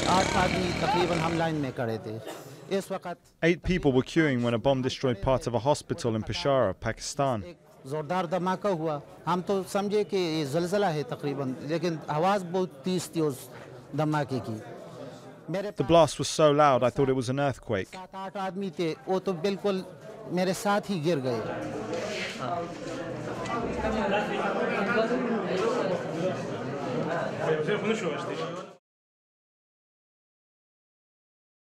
8 आदमी तकरीबन हम लाइन में खड़े थे इस वक्त 8 people were queuing when a bomb destroyed part of a hospital in Peshawar, Pakistan. जोरदार धमाका हुआ हम तो समझे कि ये ज़लज़ला है तकरीबन लेकिन आवाज़ बहुत तेज थी उस धमाके की The blast was so loud I thought it was an earthquake. 7-8 आदमी थे वो तो बिल्कुल मेरे साथ ही गिर गए